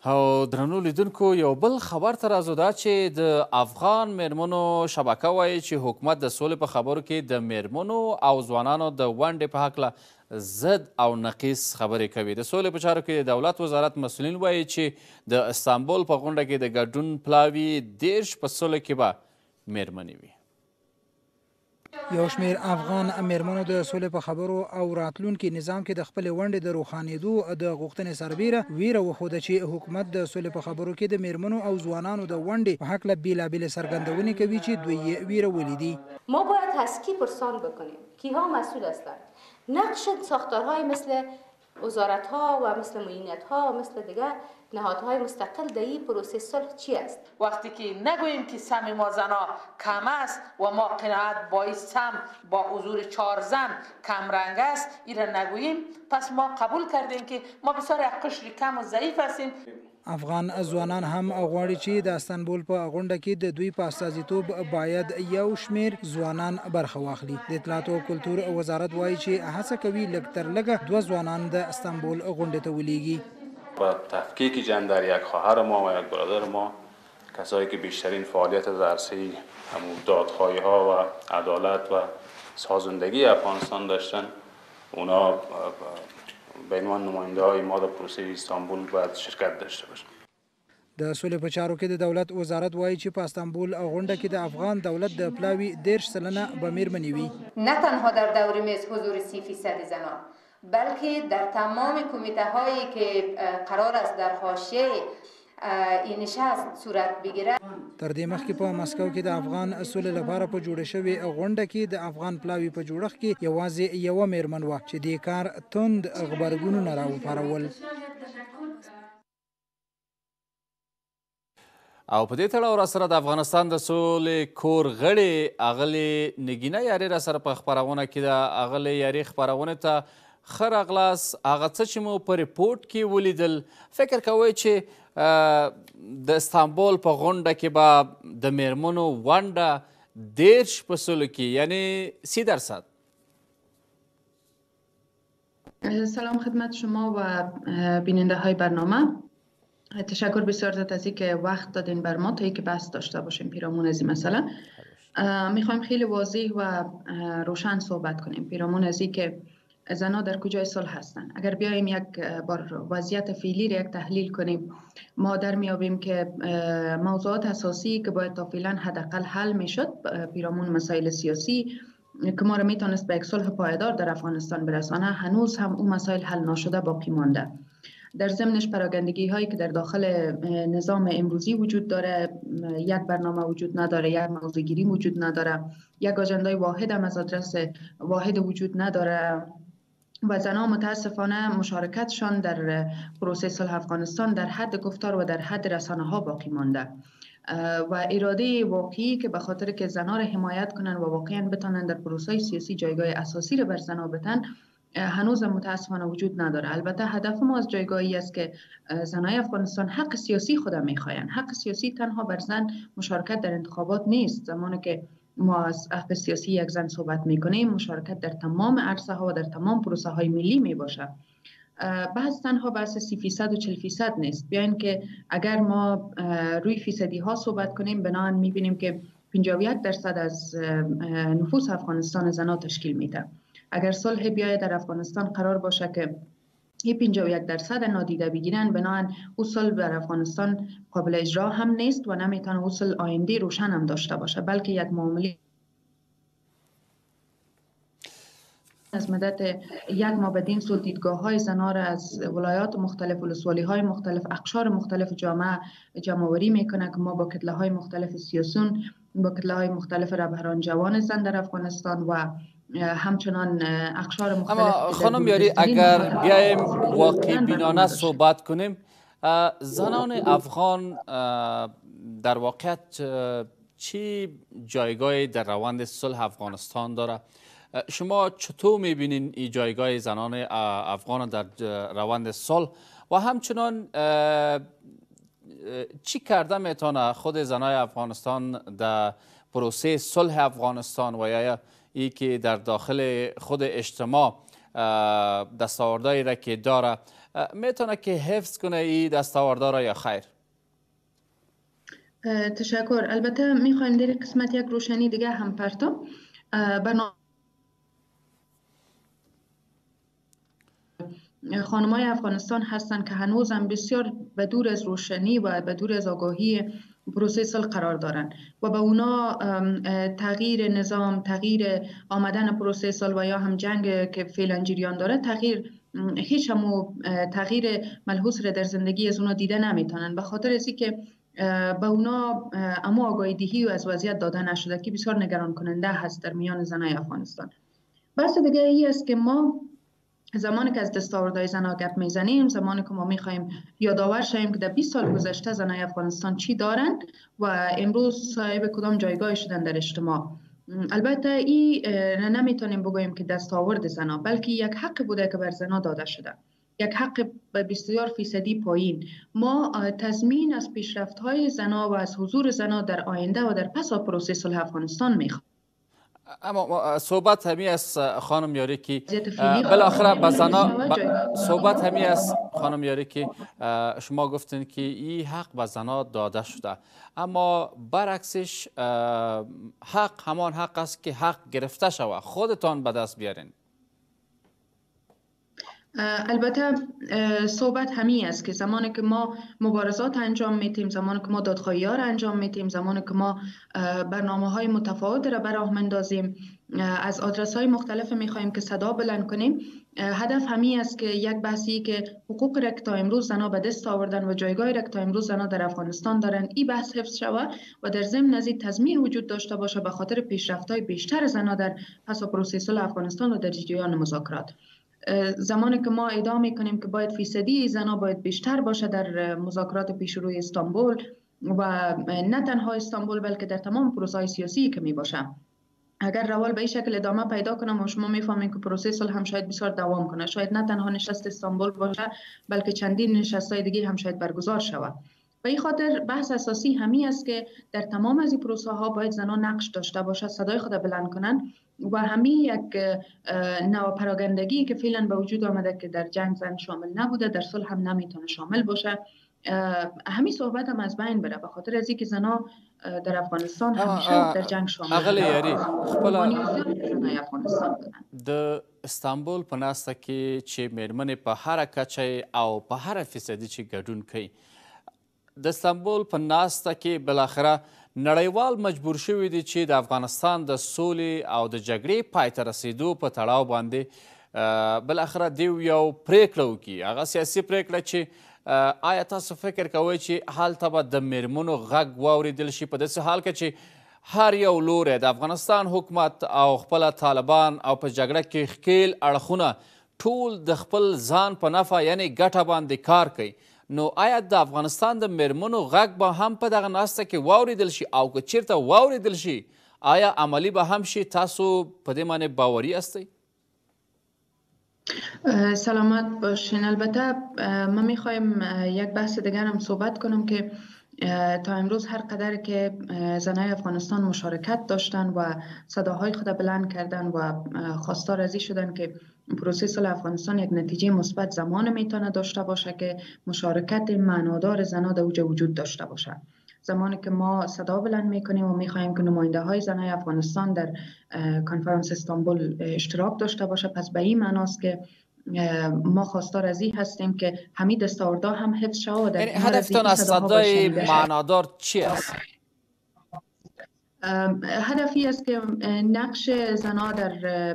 او درنو لیدونکو یو بل خبر ته راځو دا چې د افغان میرمنو شبکه وایي چې حکومت د سولې په خبرو کې د میرمنو او ځوانانو د ونډې په هکله ضد او نقیص خبرې کوي. د سولې په چارو کې د دولت وزارت مسؤلین وایي چې د استانبول په غونډه کې د ګډون پلاوي 10 په سلو کې به میرمنې وي. یو شمیر افغان میرمنو د سولې په خبرو او راتلونکي نظام کې د خپل ونډې د روښانېدو د غوښتنې سربیره ویره وښوده چې حکومت د سولې په خبرو کې د میرمنو او ځوانانو د ونډې په هکله بیلابیل څرګندونې کوي چې دوی یې ویرولي دي. ما باید از کی پرسان بکنیم؟ کیها مسئول هستند؟ نقش ساختارهای مثل وزارت‌ها و مثل معینت‌ها و مثل دیگر نهادهای مستقل در این پروسه صلح چی است؟ وقتی که نگوییم که سهم ما زنا کم است و ما قناعت باعث سهم با حضور 4 زن کم رنگ است این را نگوییم، پس ما قبول کردیم که ما بسیار یک قشر کم و ضعیف هستیم. افغان ځوانان هم غواړي چې د استانبول په غونډه کې د دوی په استازیتوب باید یو شمیر ځوانان برخه واخلي. د اطلاعات او کلتور وزارت وایي چې هڅه کوي لږ تر لږه 2 ځوانان د استانبول غونډې ته ولیږي. با تفکیک جندر یک خواهر ما و یک برادر ما، کسایی که بیشترین فعالیت در عرصه دادخواهی ها و عدالت و سازندگی افغانستان داشتن، اونا به عنوان نماینده های ما در پروسه استانبول باید شرکت داشته باشند. د سولې په چارو کې د دولت وزارت وایي چې په استانبول غونډه کې د افغان دولت د پلاوي 10 سلنه به میرمنې وي. نه تنها در دور میز حضور 30% زنان، بلکه در تمام کمیته هایی که قرار است در حاشیه این نشست صورت بگیره. تر دې مخکې په مسکو کې د افغان سولې لپاره په جوړه شوې غونډه کې د افغان پلاوي په جوړښت کې یوازې یوه میرمن وه چې دې کار توند غبرګونونه راوپارول. او په دې تړاو راسره د افغانستان د سولې کور غړې اغلې نګینه یاري راسره په خپرونه کې د اغلې یاري خپرونې ته ښه راغلاست. هغه څه چې مو په ریپورټ کې ولیدل، فکر کوئ چې د استانبول په غونډه کې به د میرمنو ونډه 10 په سلو کې یعنی 30%؟ سلام خدمت شما و بیننده های برنامه. تشکر بسیار از اینکه وقت دادین بر ما تا اینکه بحث داشته باشیم پیرامون از این مسئله. میخوایم خیلی واضح و روشن صحبت کنیم پیرامون از اینکه زنها در کجای صلح هستند. اگر بیایم یک بار وضعیت فعلی را یک تحلیل کنیم، ما در میابیم که موضوعات اساسی که باید تا فعلا حداقل حل میشد پیرامون مسائل سیاسی که ما را میتونست به یک صلح پایدار در افغانستان برسانه، هنوز هم اون مسائل حل نشده باقی مانده. در ضمنش پراگندگی هایی که در داخل نظام امروزی وجود داره، یک برنامه وجود نداره، یک موضوع گیری وجود نداره، یک آژندای واحد هم از آدرس واحد وجود نداره و زنها متاسفانه مشارکتشان در پروسه صلح افغانستان در حد گفتار و در حد رسانه ها باقی مانده و اراده واقعی که به خاطر که زنها را حمایت کنن و واقعا بتونن در پروسه سیاسی جایگاه اساسی را بر زنها بدن هنوز متاسفانه وجود نداره. البته هدف ما از جایگاهی است که زنای افغانستان حق سیاسی خود میخواین. حق سیاسی تنها بر زن مشارکت در انتخابات نیست. زمانی که ما از حق سیاسی یک زن صحبت میکنیم، مشارکت در تمام عرصه ها و در تمام پروسه های ملی می باشه. بحث تنها بحث 30% و 40% نیست. بیاین که اگر ما روی فیصدی ها صحبت کنیم، بنابراین میبینیم که 51% از نفوس افغانستان زنها تشکیل میده. اگر صلح بیاید در افغانستان قرار باشه که این 51% نادیده بگیرن، بنابراین او صلح در افغانستان قابل اجرا هم نیست و نمیتونه او صلح آینده روشن هم داشته باشه، بلکه یک معامله از مدت یک ماه بدین سال دیدگاه های زنها را از ولایات مختلف، ولسوالی های مختلف، اقشار مختلف جامعه جمع‌آوری میکنه که ما با کتله های مختلف سیاسون، با کتله های مختلف رهبران جوان زن در افغانستان و همچنان اقشار مختلف. اما خانم یاری اگر بیایم واقعی بینانه صحبت کنیم، زنان افغان در واقعیت چی جایگاهی در روند صلح افغانستان داره؟ شما چطور میبینین این جایگاه زنان افغان در روند صلح و همچنان چی کرده میتونه خود زنای افغانستان در پروسه صلح افغانستان و یا ای که در داخل خود اجتماع دستاوردهایی را که داره میتونه که حفظ کنه این دستاوردها را یا خیر؟ تشکر. البته میخوایم در قسمت یک روشنی دیگه هم پرتم. خانم‌های افغانستان هستند که هنوز هم بسیار به دور از روشنی و به دور از آگاهی پروسه صلح قرار دارند و به اونا تغییر نظام، تغییر آمدن پروسه صلح و یا هم جنگ که فعلا جریان داره هیچ همو تغییر ملحوظ را در زندگی از اونا دیده نمیتونن، به خاطر از که به اونا اما آگاهی دهی و از وضعیت داده نشده که بسیار نگران کننده هست در میان زنای افغانستان. بحث دیگه ای است که ما زمانی که از دستاوردهای زنها گپ میزنیم، زمانی که ما میخوایم یادآور شویم که در 20 سال گذشته زنای افغانستان چی دارند و امروز صاحب کدام جایگاه شدن در اجتماع. البته این نمیتونیم بگوییم که دستاورد زنها، بلکه یک حق بوده که بر زنها داده شده، یک حق به بسیار فیصدی پایین. ما تضمین از پیشرفت‌های زنها و از حضور زنها در آینده و در پس از پروسه صلح افغانستان میخوایم. اما صحبت همی از خانم یاری که بالاخره به زنا صحبت همی از خانم یاری که شما گفتین که این حق به زنا داده شده، اما برعکسش حق همان حق است که حق گرفته شود، خودتان به دست بیارین. البته صحبت همی است که زمانی که ما مبارزات انجام میتیم، زمانی که ما دادخواهی ها را انجام میتیم، زمانی که ما برنامه های متفاوت را به راه مندازیم، از آدرس های مختلف میخوایم که صدا بلند کنیم، هدف همی است که یک بحثی که حقوق را که تا امروز زنها به دست آوردن و جایگاهی را که تا امروز زنها در افغانستان دارن این بحث حفظ شود و در ضمن از این تضمین وجود داشته باشه به خاطر پیشرفت های بیشتر زنها در پس از پروسه صلح افغانستان و در جریان مذاکرات. زمانی که ما ادعا میکنیم که باید فیصدی زنها باید بیشتر باشه در مذاکرات پیشروی استانبول و نه تنها استانبول بلکه در تمام پروسه سیاسی که می باشه، اگر روال به این شکل ادامه پیدا کنه و شما میفهمین که پروسه صلح هم شاید بسیار دوام کنه، شاید نه تنها نشست استانبول باشه بلکه چندین نشست‌های دیگه هم شاید برگزار شود. به این خاطر بحث اساسی همی است که در تمام از این پروسه ها باید زنها نقش داشته باشه، صدای خود بلند کنن و همین یک نوع پراگندگی که فعلا به وجود آمده که در جنگ زن شامل نبوده در صلح هم نمیتونه شامل باشه، همین صحبت هم از بین بره به خاطر از اینکه زنها در افغانستان همیشه در جنگ شامل اغلی یاری د استانبول په ناسته کې چې میرمنې په هره کچه او په هره فیصدي چې ګډون کوي، د استانبول په ناسته کې بالاخره نړیوال مجبور شوي دي چې د افغانستان د سولې او د جګړې پای ته رسېدو په تړاو باندې بالاخره دیو یو پریکړه وکړي، هغه سیاسي پریکړه چې آیا تاسو فکر کوئ چې هلته به د میرمنو غږ واورېدل شي په داسې حال کې چې هر یو لوری د افغانستان حکومت او خپله طالبان او په جګړه کې ښکیل اړخونه ټول د خپل ځان په نفع یعنې ګټه باندې کار کوي، نو آیا د افغانستان د میرمنو غږ به هم په دغه ناسته کې واورېدل شي او که چیرته واورېدل شي آیا عملی به هم شي؟ تاسو په دې باندې باوري هستئ؟ سلامت باشین. البته ما میخوایم یک بحث دیگر هم صحبت کنم که تا امروز هر قدر که زنای افغانستان مشارکت داشتن و صداهای خود بلند کردن و خواستار از این شدن که پروسه صلح افغانستان یک نتیجه مثبت زمان میتونه داشته باشه که مشارکت معنادار زنها در اوج وجود داشته باشه. زمانی که ما صدا بلند میکنیم و میخوایم که نماینده های زنای افغانستان در کنفرانس استانبول اشتراک داشته باشه، پس به این معناست که ما خواستار از این هستیم که همین دستاوردها هم حفظ شود و در هدفتان از صدای معنادار چی است؟ هدفی است که نقش زنها در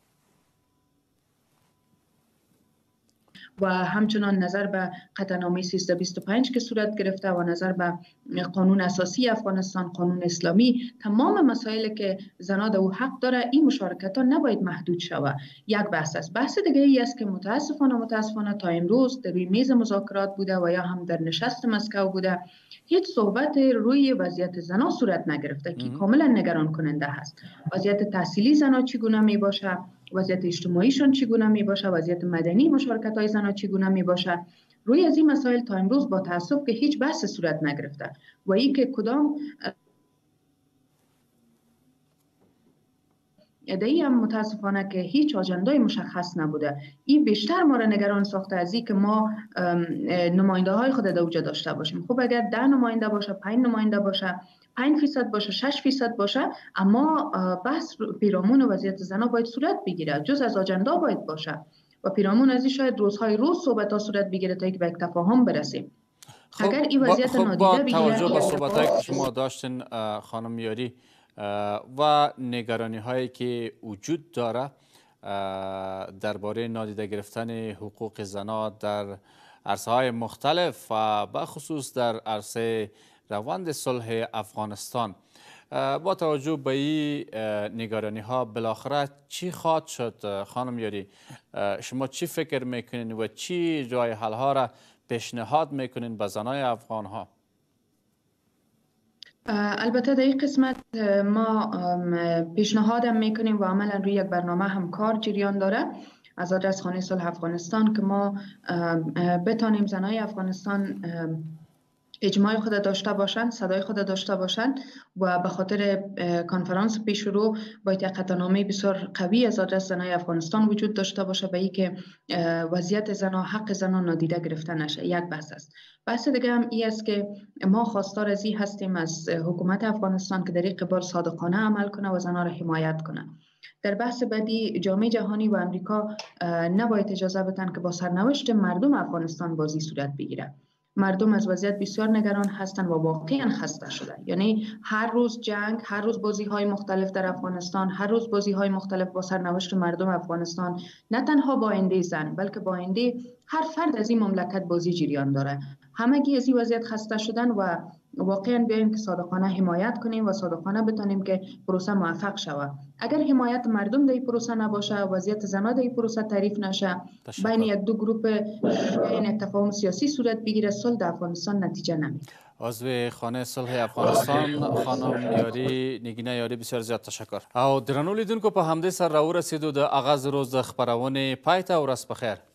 و همچنان نظر به قطعنامه 1325 که صورت گرفته و نظر به قانون اساسی افغانستان، قانون اسلامی، تمام مسائلی که زنها در او حق داره، این مشارکت ها نباید محدود شود. یک بحث است. بحث دیگه ای است که متاسفانه تا امروز در روی میز مذاکرات بوده و یا هم در نشست مسکو بوده، هیچ صحبت روی وضعیت زنها صورت نگرفته که کاملا نگران کننده هست. وضعیت تحصیلی زنها چگونه می باشه، وضعیت اجتماعیشون چگونه می باشه، وضعیت مدنی مشارکت های زنها چگونه می باشه. روی از این مسائل تا امروز با تأسف که هیچ بحث صورت نگرفته و این که کدام دایی هم متاسفانه که هیچ آجندای مشخص نبوده. این بیشتر ما را نگران ساخته از این که ما نماینده های خود در اوجا داشته باشیم. خب اگر 10 نماینده باشه، 5 نماینده باشه، 5% باشه، 6% باشه، اما بحث پیرامون وضعیت زنان باید صورت بگیره، جز از آجندا باید باشه و پیرامون از این شاید روزهای روز صحبت ها صورت بگیره تا اینکه به یک تفاهم برسیم. اگر این وضعیت نادیده بگیره، با توجه به صحبت‌هایی که شما داشتین خانم یاری و نگرانی هایی که وجود داره درباره نادیده گرفتن حقوق زنان در عرصه های مختلف و به خصوص در عرصه روند صلح افغانستان، با توجه به این نگرانی ها بالاخره چی خواهد شد خانم یاری؟ شما چی فکر میکنین و چی راه حل ها را پیشنهاد میکنین به زنای افغان ها؟ البته در این قسمت ما پیشنهادم میکنیم و عملا روی یک برنامه هم کار جریان داره از آدرس خانه صلح افغانستان که ما بتانیم زنای افغانستان اجماع خود داشته باشند، صدای خود داشته باشند و به خاطر کنفرانس پیشرو باید یک قطعنامه بسیار قوی از آدرس زنای افغانستان وجود داشته باشه به اینکه وضعیت زنان، حق زنان نادیده گرفته نشه. یک بحث است. بحث دیگه هم این است که ما خواستار از این هستیم از حکومت افغانستان که در این قبال صادقانه عمل کنه و زنان را حمایت کنه. در بحث بعدی جامعه جهانی و امریکا نباید اجازه بدن که با سرنوشت مردم افغانستان بازی صورت بگیره. مردم از وضعیت بسیار نگران هستند و واقعا خسته شدن. یعنی هر روز جنگ، هر روز بازی‌های مختلف در افغانستان، هر روز بازی‌های مختلف با سرنوشت مردم افغانستان، نه تنها با آینده زن بلکه با آینده هر فرد از این مملکت بازی جریان داره. همگی از این وضعیت خسته شدن و واقعا بیایم که صادقانه حمایت کنیم و صادقانه بتونیم که پروسه موفق شود. اگر حمایت مردم در این پروسه نباشه، وضعیت زنان در این پروسه تعریف نشه، بین یک دو گروپ این تفاهم سیاسی صورت بگیره، صلح در افغانستان نتیجه نمیده. عضو خانه صلح افغانستان خانم یاری نگینه یاری، بسیار زیاد تشکر. او درنو لیدونکو په همدې سره راورسېدو د اغاز روز د خپرونې پای ته. ورځ په خیر.